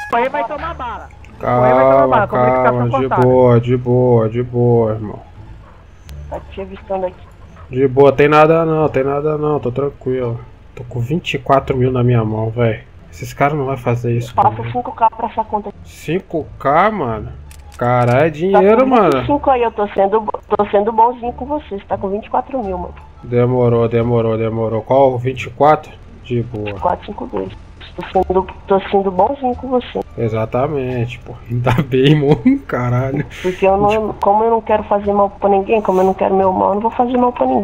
Aí vai tomar bala. Calma, calma, de boa, irmão. Tá te avistando aqui. De boa, tem nada não, tô tranquilo. Tô com 24 mil na minha mão, velho. Esses caras não vão fazer isso. Passa 5k pra essa conta aqui. 5k, mano? Caralho, é dinheiro, mano. 5 aí, eu tô sendo bonzinho com você. Você tá com 24 mil, mano. Demorou. Qual? 24? De boa. 452. Tô sendo bonzinho com você. Exatamente, pô. Ainda bem, mano, caralho. Porque eu não, como eu não quero fazer mal pra ninguém, como eu não quero meu mal, eu não vou fazer mal pra ninguém.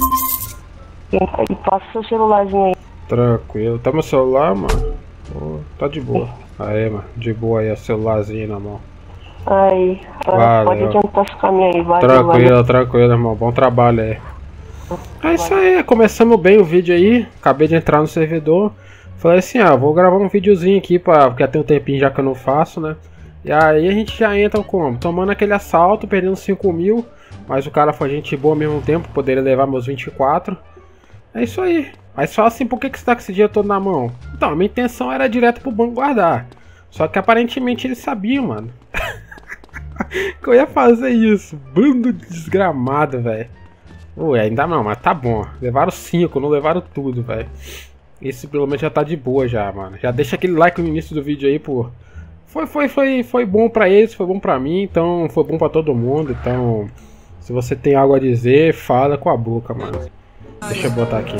Aí passa seu celularzinho aí. Tranquilo. Tá meu celular, mano? Pô, tá de boa. Aí, mano, de boa aí, o celularzinho na mão. Aí, pode adiantar esse caminho aí, Tranquilo, irmão. Bom trabalho aí. É isso aí, começamos bem o vídeo aí. Acabei de entrar no servidor. Falei assim, vou gravar um videozinho aqui, porque tem um tempinho já que eu não faço, né? E aí a gente já entra como? Tomando aquele assalto, perdendo 5 mil. Mas o cara foi gente boa ao mesmo tempo, poderia levar meus 24. É isso aí. Mas fala assim, por que você tá com esse dinheiro todo na mão? Então, a minha intenção era direto pro banco guardar. Só que aparentemente eles sabiam, mano. Que eu ia fazer isso. Bando de desgramado, velho. Ué, ainda não, mas tá bom. Levaram 5, não levaram tudo, velho. Esse pelo menos já tá de boa já, mano. Já deixa aquele like no início do vídeo aí, pô. Foi bom pra eles, foi bom pra mim, então foi bom pra todo mundo. Então, se você tem algo a dizer, fala com a boca, mano. Deixa eu botar aqui.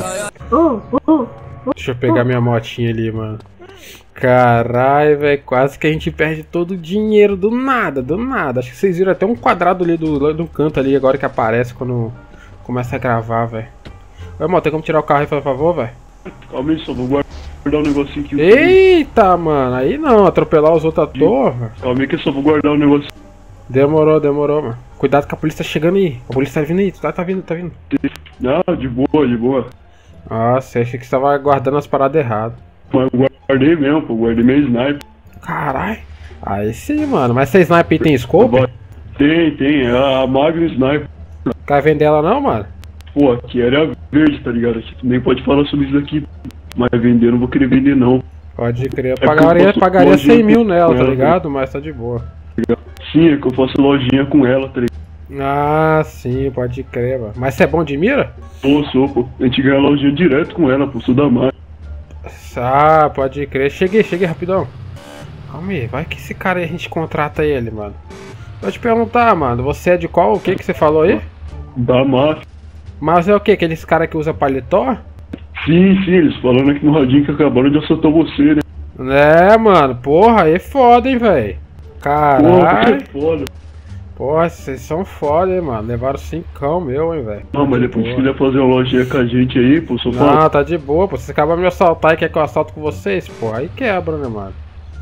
Deixa eu pegar minha motinha ali, mano. Caralho, velho, quase que a gente perde todo o dinheiro do nada. Acho que vocês viram até um quadrado ali do canto ali agora que aparece quando começa a gravar, velho. Oi, irmão, tem como tirar o carro aí, por favor, velho? Calma aí, só vou guardar um negocinho aqui. Eita, mano, aí não, atropelar os outros à toa. Calma aí que eu só vou guardar um negocinho. Demorou, mano. Cuidado que a polícia tá chegando aí. A polícia tá vindo aí, tá vindo. Não, de boa. Nossa, eu achei que você tava guardando as paradas erradas. Mas eu guardei mesmo, pô, guardei meu sniper. Caralho. Aí sim, mano. Mas essa sniper aí tem scope? Tem, é a Magnum Sniper. Quer vender ela não, mano? Pô, aqui era verde, tá ligado? Aqui tu nem pode falar sobre isso aqui. Mas vender, eu não vou querer vender não. Pode crer, eu pagaria 100 mil nela, tá ligado? Mas tá de boa. Sim, é que eu faço lojinha com ela, tá ligado? Ah, sim, pode crer, mano. Mas você é bom de mira? Sou, pô. A gente ganha lojinha direto com ela, pô, sou da marca. Ah, pode crer. Cheguei rapidão. Calma aí, vai que esse cara aí a gente contrata ele, mano. Vou te perguntar, mano, você é de qual? O que você falou aí? Da máfia. Mas é o que? Aqueles caras que usa paletó? Sim, eles falando aqui no radinho que acabaram de assaltar você, né? É, mano, porra, aí é foda, hein, velho. Caralho. Foda. Porra, vocês são foda, hein, mano. Levaram 5 meu, hein, velho. Não, mas depois que quiser fazer uma lojinha com a gente aí, pô, só fala. Não, tá de boa, pô. Vocês acabam de me assaltar e quer que eu assalto com vocês, pô. Aí quebra, né, mano?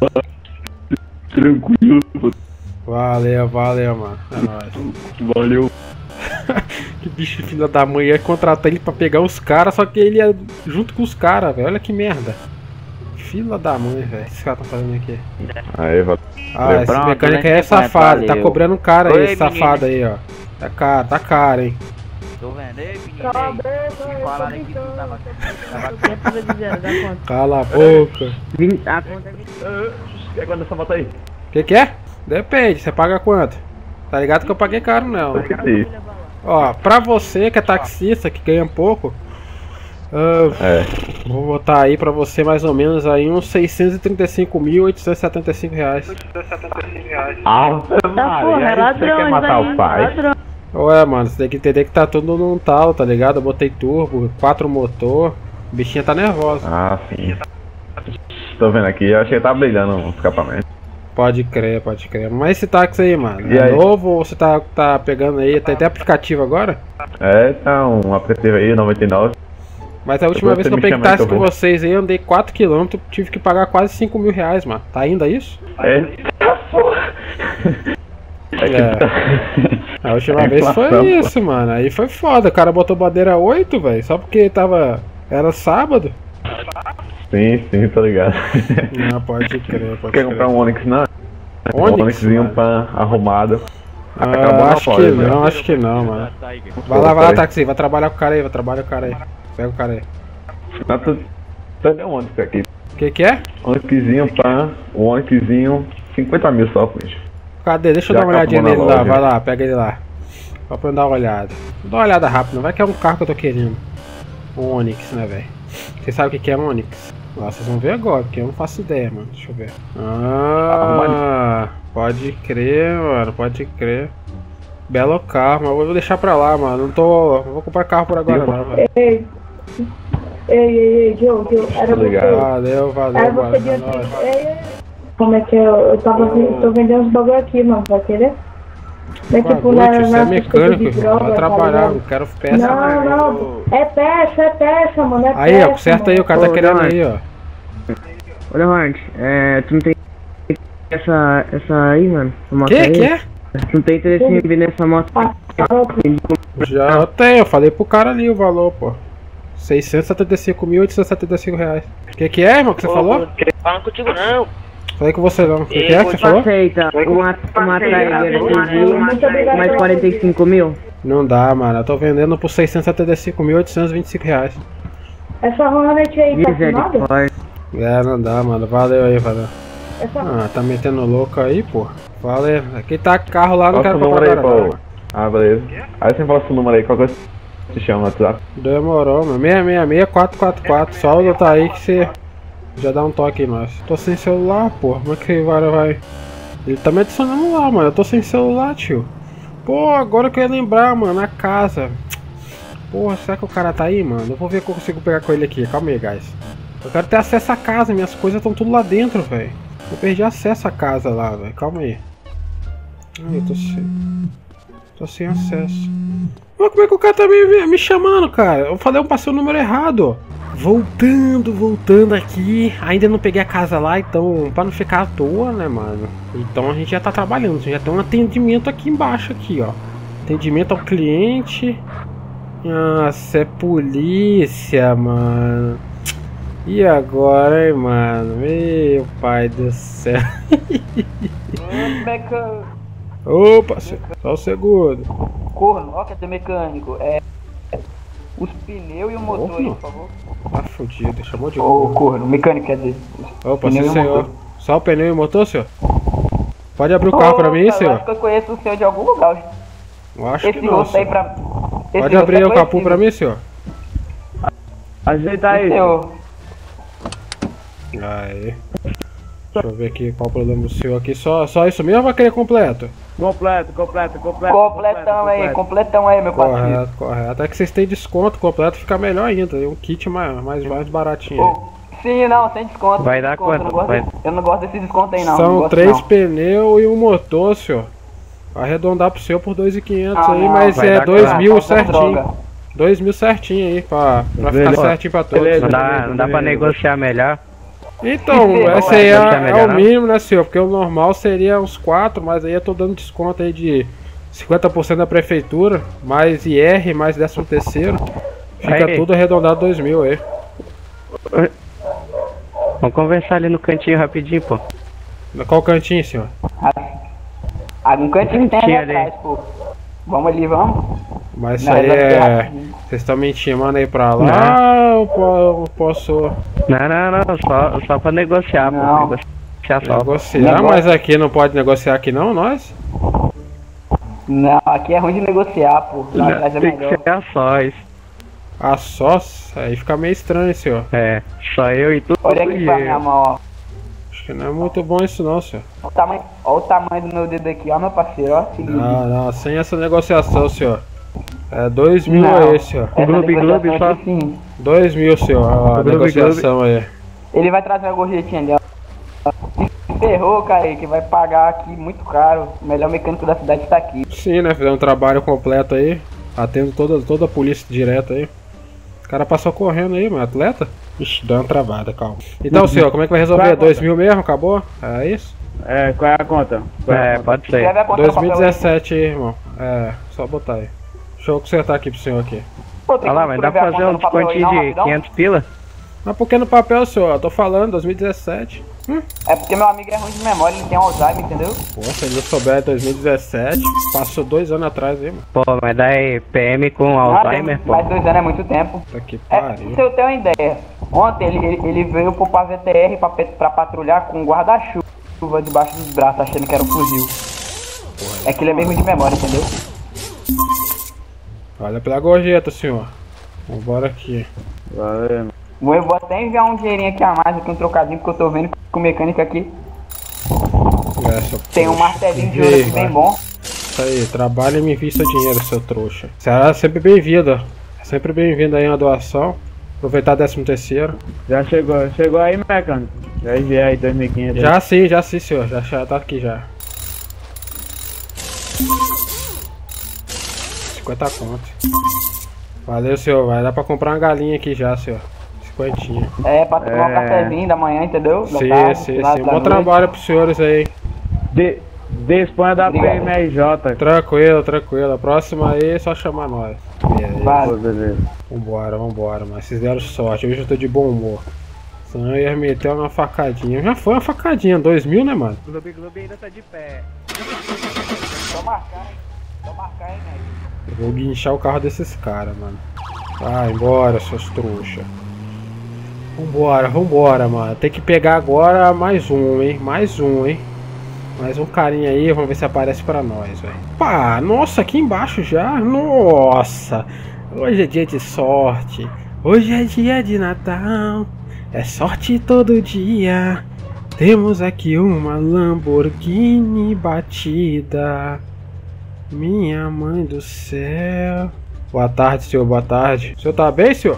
Tranquilo, pô. Valeu, mano. É nóis. Valeu. Que bicho filho da mãe, ia contratar ele pra pegar os caras, só que ele ia junto com os caras, velho. Olha que merda. Fila da mãe, velho. O que esses caras estão fazendo aqui? Aí, valeu. Ah, esse mecânico aí é safado. Tá cobrando um cara aí, esse safado aí, ó. Tá caro, hein. Tô vendo aí, menino. Falaram que tu tava sempre dizendo da conta. Cala a boca. A conta é 20. Quer quando essa moto aí? Que é? Depende, você paga quanto? Tá ligado que eu paguei caro não. Ó, pra você que é taxista, que ganha pouco, vou botar aí pra você mais ou menos aí uns 635.875 reais. Ah, porra, é ladrão, quer matar o pai? Ué, mano, você tem que entender que tá tudo num talo, tá ligado? Eu botei turbo, 4 motor, a bichinha tá nervosa. Ah, sim. Tô vendo aqui, eu achei que tá brilhando o escapamento. Pode crer. Mas esse táxi aí, mano, E é aí? novo ou você tá pegando aí? Tem até aplicativo agora? É, tá um aplicativo aí, 99. Mas a última vez que eu me peguei chama, táxi então, com vou. vocês aí, eu andei 4 km, tive que pagar quase 5 mil reais, mano. Tá ainda isso? Eita porra! A última vez foi isso, mano. Aí foi foda. O cara botou bandeira 8, velho, só porque era sábado. Sim, tô ligado. Não, pode crer. Quer comprar um Onix, não? Onix, Um Onixzinho mano? pra arrumado. Acho que não, mano. Vai lá, táxi, vai trabalhar com o cara aí, Pega o cara aí. Não, tu deu um Onix aqui. Que é? Onixzinho, pá. O Onixzinho, 50 mil só, bicho. Cadê? Deixa eu dar uma olhadinha nele lá, vai lá, pega ele lá. Só pra eu dar uma olhada. Dá uma olhada rápida, não vai que é um carro que eu tô querendo. Um Onix, né, velho? Vocês sabem o que é um Onix? Ah, vocês vão ver agora, porque eu não faço ideia, mano. Deixa eu ver. Ah, pode crer, mano, pode crer. Belo carro, mas eu vou deixar pra lá, mano. Não vou comprar carro por agora, não, velho. Ei, Joe, era você. Valeu, Era você de Como é que eu tô vendendo uns bagulho aqui, mano, vai querer? Não Você é mecânico, vai trabalhar, não quero peça. Não, é peça, mano, é aí, peça. Ó, conserta aí, o cara tá querendo aí, ó. Olha, Ronald, tu não tem essa aí, mano? Que é? Tu não tem interesse em vender essa moto? Já eu tenho, eu falei pro cara ali o valor, pô. 675.875 reais. Que é, irmão, que você falou? Falando contigo não. Falei com você não. Que é que você falou? Aceita uma traileira de mais 45 mil? Não dá, mano. Eu tô vendendo por 675.825 reais. Essa Hornet aí tá filmada? É, não dá, mano. Valeu aí, valeu. Ah, tá metendo louco aí, pô. Valeu. Aqui tá carro lá, não quero comprar nada, não. Ah, beleza. Aí você passa o número aí, qual coisa te chama no WhatsApp? Demorou, mano. 666-444. Só o tá aí que você já dá um toque em nós. Tô sem celular, pô. Como é que o cara vai? Ele tá me adicionando lá, mano. Eu tô sem celular, tio. Pô, agora que eu ia lembrar, mano. A casa. Porra, será que o cara tá aí, mano? Eu vou ver que eu consigo pegar com ele aqui. Calma aí, guys. Eu quero ter acesso à casa. Minhas coisas estão tudo lá dentro, velho. Eu perdi acesso à casa lá, velho. Calma aí. Ai, eu tô sem acesso. Mas como é que o cara tá me chamando, cara? Eu falei, eu passei o número errado. Voltando aqui. Ainda não peguei a casa lá, então, pra não ficar à toa, né, mano? Então a gente já tá trabalhando. A gente já tem um atendimento aqui embaixo, aqui, ó. Atendimento ao cliente. Nossa, é polícia, mano. E agora, hein, mano? Meu pai do céu. Opa, só o segundo. Corno, ó, quer ter mecânico. Os pneus e o motor aí, por favor. Ah, fudido, chamou de Ô, corno, mecânico quer dizer. Opa, sim, senhor. Só o pneu e o motor, senhor? Pode abrir o carro pra mim, senhor? Eu acho que eu conheço o senhor de algum lugar. Eu acho que não, aí pra... Pode abrir o capô pra mim, senhor? Ajeita aí. Aí. Deixa eu ver aqui qual o problema do seu aqui. Só isso mesmo ou vai querer completo? Completão aí, meu parceiro. Correto. Até que vocês têm desconto completo, fica melhor ainda. Um kit mais baratinho. Sim, não, sem desconto. Vai dar quanto? Eu não gosto desse desconto aí, não. São 3 pneus e um motor, senhor. Vai arredondar pro seu por 2.500 aí, mas é 2.000 certinho. 2.000 certinho aí, pra ficar certinho pra todos. Não dá pra negociar melhor. Então, esse aí é o mínimo, né, senhor? Porque o normal seria uns 4, mas aí eu tô dando desconto aí de 50% da prefeitura, mais IR, mais 13º. Fica aí tudo arredondado 2.000 aí. Vamos conversar ali no cantinho rapidinho, pô. Qual cantinho, senhor? Um cantinho que tem ali atrás, pô. Vamos ali, vamos. Mas isso aí é... Vocês estão me intimando aí pra lá ou eu posso... Não, só pra negociar, não. Pô. Negociar, mas aqui não pode negociar aqui não, nós? Não, aqui é ruim de negociar, pô. Lá atrás é tem melhor. que ser a sós. A sós? Aí fica meio estranho, senhor. É, só eu e tu. Olha aqui pra minha mão, ó. Acho que não é muito bom isso não, senhor. Olha o tamanho do meu dedo aqui, ó, meu parceiro, ó. Não, sem essa negociação, senhor. É 2.000 aí, senhor. Gloob só. 2.000, senhor. A negociação aí. Ele vai trazer a gorjetinha ali, ó. Se ferrou, cara, que vai pagar aqui muito caro. O melhor mecânico da cidade está aqui. Sim, né? Fizer um trabalho completo aí. Atendo toda a polícia direto aí. O cara passou correndo aí, mano. Atleta? Ixi, deu uma travada, calma. Então, senhor, como é que vai resolver? 2.000 mesmo? Acabou? É isso? Qual é a conta? Pode ser. 2017 aí, irmão. Só botar aí. Deixa eu consertar aqui pro senhor aqui. Olha lá, mas dá pra fazer um descontinho de 500 pila? Mas por que no papel, senhor? Eu tô falando, 2017. É porque meu amigo é ruim de memória, ele tem Alzheimer, entendeu? Pô, se ele não souber 2017, passou 2 anos atrás aí, mano. Pô, mas daí PM com Alzheimer, pô. Mais 2 anos é muito tempo. Tá que pariu. Se eu tenho uma ideia, Ontem ele veio pro VTR pra patrulhar com um guarda-chuva debaixo dos braços, achando que era um fuzil. É que ele é mesmo de memória, entendeu? Olha pela gorjeta, senhor. Vambora aqui. Valeu. Eu vou até enviar um dinheirinho aqui a mais, aqui um trocadinho, porque eu tô vendo que o mecânico aqui tem um martelinho de ouro aqui bem bom. Isso aí, trabalha e me invista dinheiro, seu trouxa. Será sempre bem-vinda. É sempre bem-vinda aí uma doação. Aproveitar 13º. Já chegou aí, mecânico? Já enviei aí 2.500. Já sim, senhor. Já tá aqui já. 50 conto. Valeu, senhor. Vai dar pra comprar uma galinha aqui já, senhor. 50. É, pra tomar um cafezinho da manhã, entendeu? Da tarde, Sim. da Bom noite. trabalho pros senhores aí. Disponha da Obrigado. PMRJ. Tranquilo. A próxima aí é só chamar nós. Vale. Beleza. Vambora, mas vocês deram sorte. Hoje eu tô de bom humor. Senão eu ia meter uma facadinha. Já foi uma facadinha, 2.000, né, mano? O Clube ainda tá de pé. Só marcar, hein, né? Eu vou guinchar o carro desses caras, mano. Vai embora, seus trouxa. Vambora, mano. Tem que pegar agora mais um, hein? Mais um carinha aí, vamos ver se aparece pra nós, velho. Pá, nossa, aqui embaixo já. Nossa, hoje é dia de sorte. Hoje é dia de Natal. É sorte todo dia. Temos aqui uma Lamborghini batida. Minha mãe do céu. Boa tarde, senhor, boa tarde. O senhor tá bem, senhor?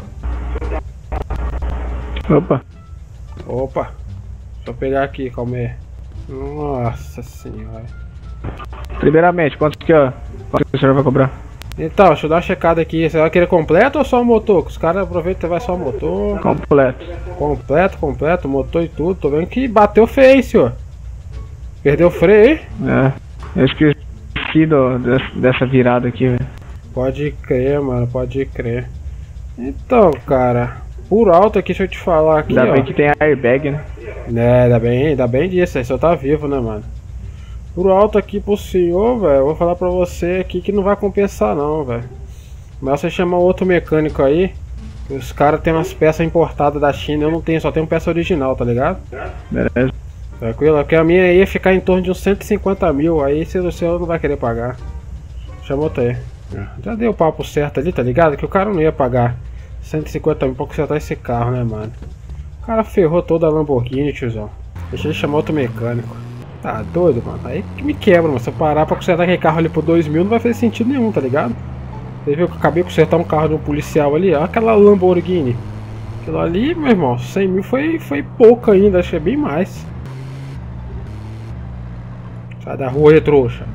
Opa. Deixa eu pegar aqui, calma aí. Nossa senhora. Primeiramente, quanto que o senhor vai cobrar? Então, deixa eu dar uma checada aqui. Você vai querer completo ou só o motor? Que os caras aproveitam e vai só o motor. Completo. Completo, motor e tudo. Tô vendo que bateu feio, hein, senhor. Perdeu o freio, hein? Eu esqueci dessa virada aqui, velho. Pode crer, mano, pode crer. Então, cara, por alto aqui, deixa eu te falar aqui, Ainda ó. bem que tem airbag, né? Ainda bem disso, aí só tá vivo, né, mano? Por alto aqui pro senhor, velho, eu vou falar pra você aqui que não vai compensar não, velho. Mas você chamar outro mecânico aí, os caras tem umas peças importadas da China, eu não tenho, só tenho peça original, tá ligado? Beleza. Tranquilo? Porque a minha aí ia ficar em torno de uns 150 mil, aí se o senhor não vai querer pagar. Chama outro aí. Já deu o papo certo ali, tá ligado? Que o cara não ia pagar 150 mil pra consertar esse carro, né, mano? O cara ferrou toda a Lamborghini, tiozão. Deixa ele chamar outro mecânico. Tá doido, mano? Aí que me quebra, mano. Se eu parar pra consertar aquele carro ali por 2.000, não vai fazer sentido nenhum, tá ligado? Você viu que eu acabei de consertar um carro de um policial ali, ó. Aquela Lamborghini. Aquilo ali, meu irmão, 100 mil foi pouco ainda, achei bem mais. Sai da rua aí, trouxa.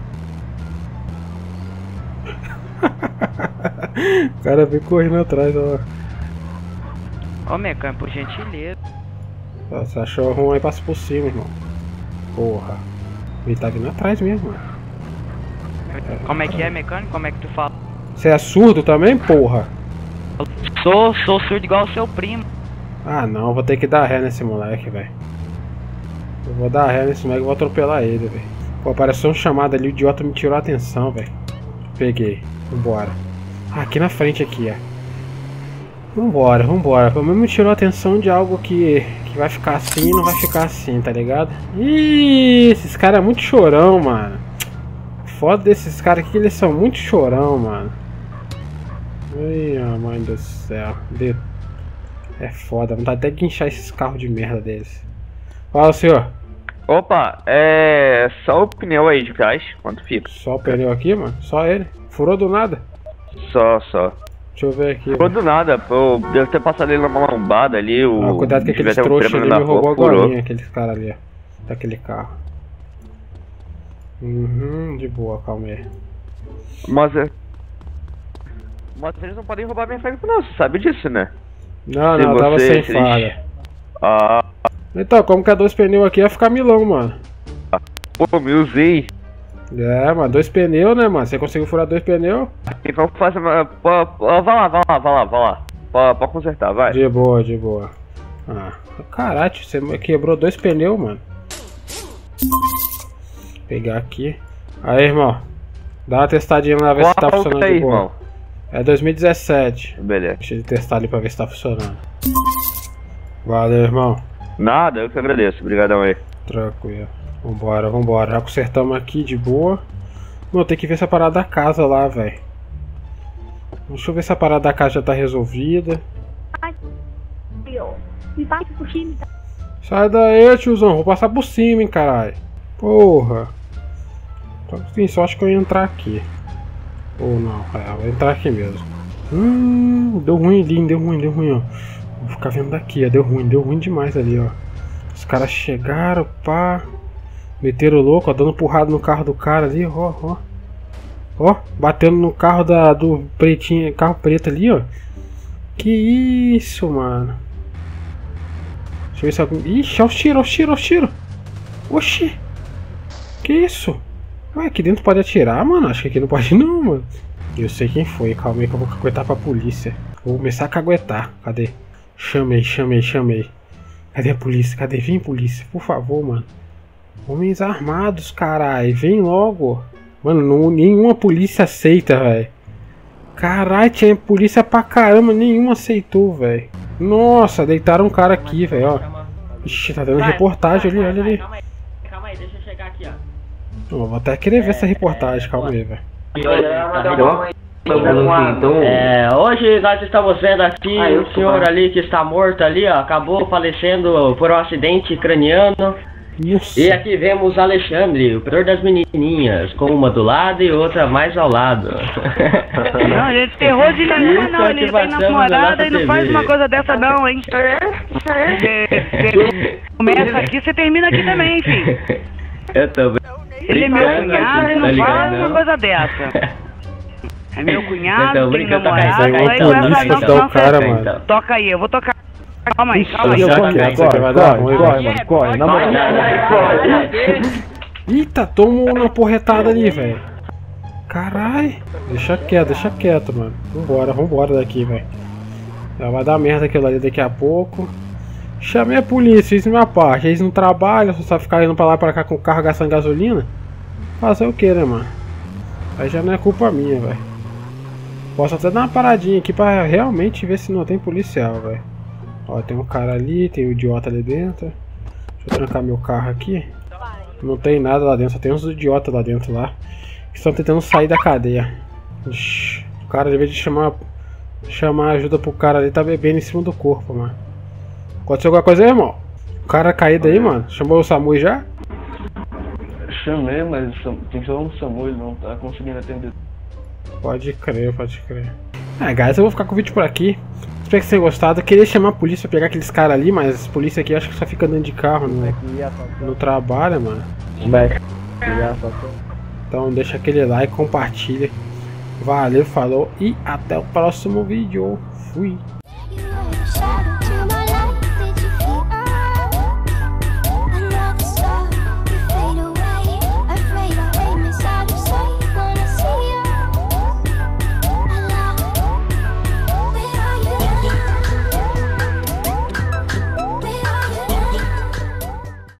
O cara veio correndo atrás, ó. Ô, mecânico, por gentileza. Você achou ruim aí, passa por cima, irmão. Porra. Ele tá vindo atrás mesmo, mano. Como é que é, mecânico? Como é que tu fala? Você é surdo também, porra? Sou surdo igual o seu primo. Ah, não, vou ter que dar ré nesse moleque, velho. Eu vou dar ré nesse moleque e vou atropelar ele, velho. Pô, apareceu um chamado ali, o idiota me tirou a atenção, velho. Peguei. Vambora. Ah, aqui na frente, aqui, ó. Vambora. Pelo menos me tirou a atenção de algo que vai ficar assim e não vai ficar assim, tá ligado? Ih, esses caras é muito chorão, mano. Foda desses caras aqui que eles são muito chorão, mano. Ai, mãe do céu. É foda, vontade até de guinchar esses carros de merda deles. Fala, senhor. Opa, só o pneu aí de trás, quanto fica? Só o pneu aqui, mano? Só ele? Furou do nada? Só. Deixa eu ver aqui. Furou do nada, pô, deve ter passado ele numa lombada ali, Ah, cuidado que aqueles trouxas ali me roubou agora, aqueles caras ali, ó. Daquele carro. De boa, calma aí. Mas eles não podem roubar mecânico não, você sabe disso, né? Não, eu tava sem farda. Ah, Então, como que é 2 pneus aqui, ia ficar milão, mano. pô, me usei. É, mano, 2 pneus, né, mano? Você conseguiu furar 2 pneus? Então faça, vai lá. Pode consertar, vai. De boa. Ah, caralho, você quebrou 2 pneus, mano. Vou pegar aqui. Aí, irmão. Dá uma testadinha lá, ver se tá funcionando aí, de boa. irmão? É 2017. Beleza. Deixa eu testar ali pra ver se tá funcionando. Valeu, irmão. Nada, eu que agradeço. Obrigadão aí. Tranquilo. Vambora, vambora. Já consertamos aqui de boa. Não, tem que ver essa parada da casa lá, velho. Deixa eu ver se a parada da casa já tá resolvida. Sai daí, tiozão. Vou passar por cima, hein, caralho. Porra. Tem sorte que eu ia entrar aqui. Ou não, vou entrar aqui mesmo. Deu ruim ali, deu ruim, ó. Vou ficar vendo daqui, ó. Deu ruim demais ali, ó. Os caras chegaram, pá. Meteram o louco, ó, dando porrada no carro do cara ali, ó. Ó, batendo no carro do pretinho, carro preto ali, ó. Que isso, mano. Deixa eu ver se alguém... Ixi, olha os tiros. Oxi. Que isso? Ué, aqui dentro pode atirar, mano? Acho que aqui não pode não, mano. Eu sei quem foi, calma aí que eu vou caguetar pra polícia. Vou começar a caguetar. Cadê? Chamei. Cadê a polícia? Cadê? Vem, polícia, por favor, mano. Homens armados, carai. Vem logo. Mano, nenhuma polícia aceita, velho. Caralho, tinha polícia pra caramba. Nenhuma aceitou, velho. Nossa, deitaram um cara aqui, velho, ó. Ixi, tá dando reportagem ali, olha ali. Calma aí, deixa eu chegar aqui, ó. Eu vou até querer ver essa reportagem, calma aí, velho. Hoje nós estamos vendo aqui o senhor ali que está morto ali, ó, acabou falecendo por um acidente craniano. Nossa. E aqui vemos Alexandre, o pior das menininhas, com uma do lado e outra mais ao lado. Não, gente, terror de nenhuma não, ele tem namorada e não faz uma coisa dessa não, hein. Começa aqui, você termina aqui também, filho. Eu também. Ele é meu cunhado e não faz uma coisa dessa. É meu cunhado, tem namorada, aí não é pra não, cara, mano. Toca aí, eu vou tocar. Calma aí. Corre, na moral. Eita, tomou uma porretada ali, velho. Caralho. Deixa quieto, mano. Vambora daqui, velho. Já vai dar merda aquilo ali daqui a pouco. Chamei a polícia, fiz minha parte. Eles não trabalham, só ficar indo pra lá e pra cá com o carro gastando gasolina. Fazer o que, né, mano? Aí já não é culpa minha, velho. Posso até dar uma paradinha aqui pra realmente ver se não tem policial, velho. Ó, tem um cara ali, tem um idiota ali dentro. Deixa eu trancar meu carro aqui. Não tem nada lá dentro, só tem uns idiotas lá dentro lá. Que estão tentando sair da cadeia. Ixi, o cara, ao invés de chamar ajuda pro cara ali, tá bebendo em cima do corpo, mano. Aconteceu alguma coisa aí, irmão? O cara caído aí, mano. Chamou o SAMU já? Chamei, mas tem que chamar um SAMU, ele não tá conseguindo atender. Pode crer. Guys, eu vou ficar com o vídeo por aqui. Espero que vocês tenham gostado. Eu queria chamar a polícia pra pegar aqueles caras ali, mas a polícia aqui acho que só fica andando de carro no trabalho, mano. Então deixa aquele like, compartilha. Valeu, falou e até o próximo vídeo. Fui.